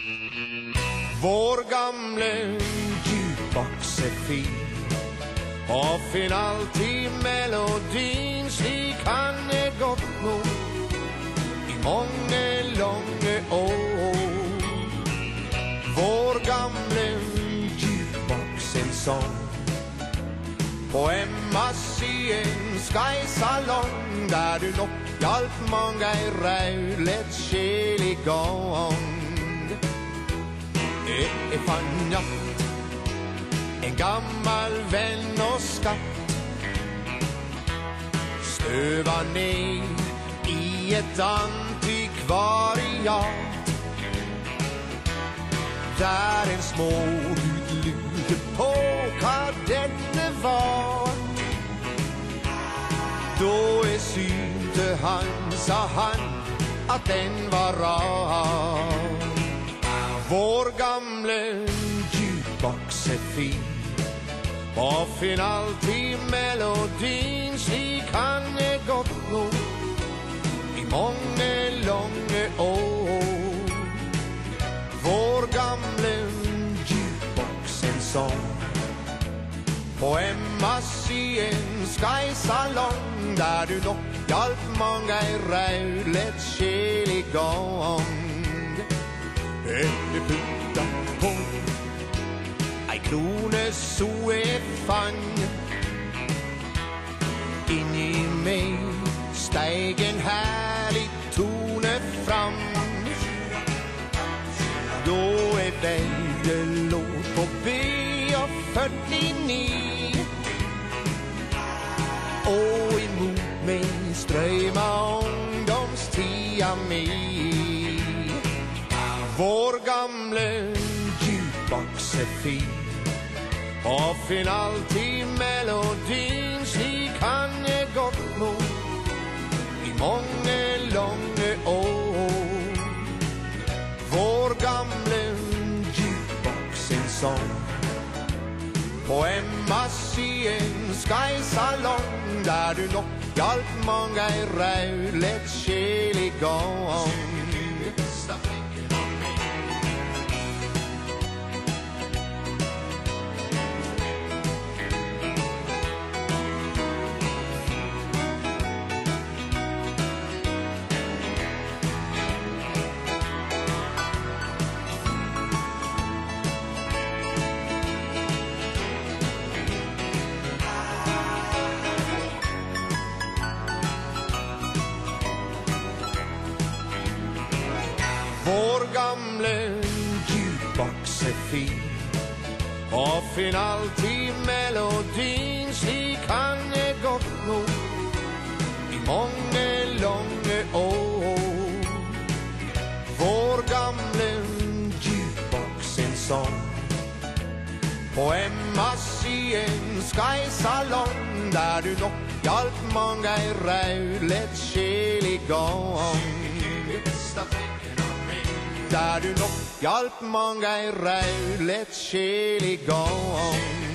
Vår gamle jukebox-fin og finn alltid melodin, slik han gått nå i mange lange år. Vår gamle jukebox, en sång på Emmas i en Sky-salong, der du nok hjalp mange ei raulet sjel i gang. Jeg fant natt, en gammel venn og skatt, støva ned i et antikvariat, der en smågutt lurte på hva dette var. Da jeg synte han, sa han at den var rar. Vår gamle jukebox fin og finn alltid melodin, slik han gått nå i mange lange år. Vår gamle jukebox, en sång på Emmas i en Sky-salong, der du nok hjalp mange ei raulet sjel i gang. Jeg putta på ei krone så jeg fant, inni meg steig en herlig tone fram. Da jeg veide låt på B49, og imot meg strøyma ungdomstida mi. Vår gamle jukebox fin og finn alltid melodin, slik han gått nå i mange lange år. Vår gamle jukebox, en sång på Emmas i en Sky-salong, der du nok hjalp mange ei raulet sjel i gang. Vår gamle jukebox fin og finn alltid melodin, slik han gått nå i mange lange år. Vår gamle jukebox, en sång på Emmas i en Sky-salong, der du nok hjalp mange ei raulet sjel i gang. Der du nok hjalp mange ei raulet sjel i gang.